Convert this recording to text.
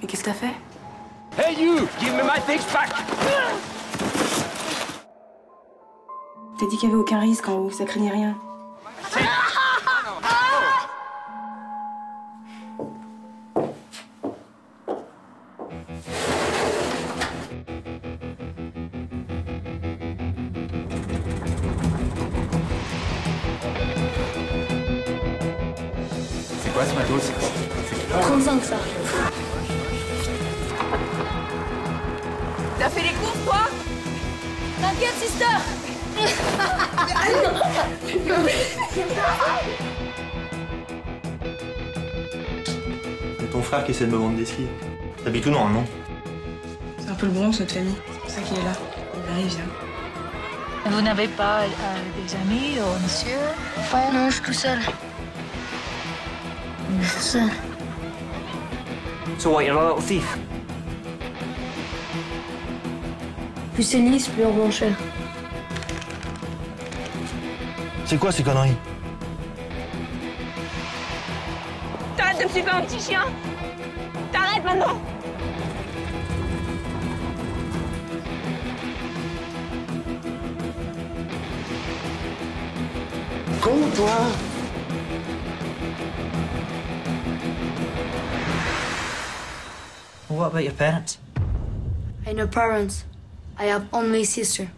Et qu'est-ce que t'as fait? Hey you! Give me my things back! T'as dit qu'il y avait aucun risque en haut, ça craignait rien. C'est quoi ce matos? 35 ça. T'as fait les courses, toi? T'inquiète, sister. C'est ton frère qui essaie de me vendre des skis. T'habites où normalement? C'est un peu le Bronx, notre famille. C'est pour ça qu'il est là. Il arrive, viens. Vous n'avez pas des amis ou monsieur? Ouais, non, je suis tout seul. Je suis seul. So what, you're a little thief? Plus c'est lisse, plus on vend cher. C'est quoi ces conneries? T'arrêtes de me suivre comme un petit chien! T'arrêtes maintenant! Con, toi! What about your parents? I have no parents. I have only sister.